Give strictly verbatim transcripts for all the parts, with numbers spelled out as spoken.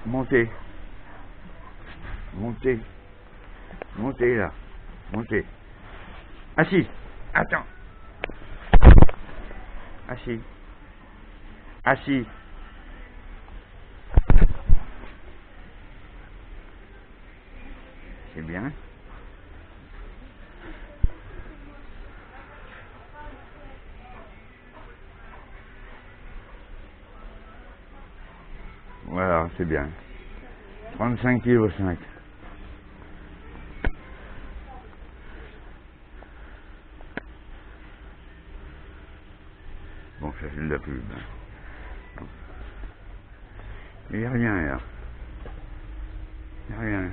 Montez. Montez. Montez là. Montez. Assis. Attends. Assis. Assis. C'est bien. Voilà, c'est bien. trente-cinq kilos cinq. Bon, ça c'est de la pub. Il n'y a rien là. Il n'y a rien.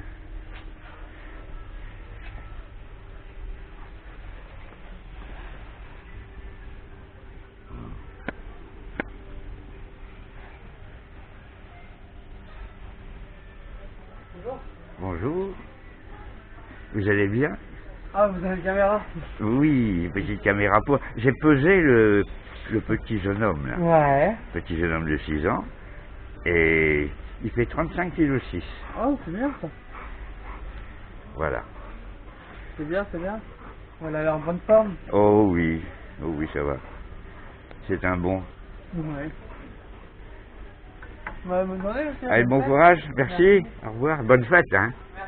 Bonjour. Bonjour. Vous allez bien? Ah, vous avez une caméra? Oui, petite caméra pour... J'ai pesé le, le petit jeune homme là. Ouais. Petit jeune homme de six ans. Et il fait trente-cinq kilos six. Oh, c'est bien ça. Voilà. C'est bien, c'est bien. Elle a l'air en bonne forme. Oh oui. Oh oui, ça va. C'est un bon. Ouais. Vous m'avez demandé aussi. Allez, bon courage. Merci. Au revoir. Bonne fête, hein. Merci.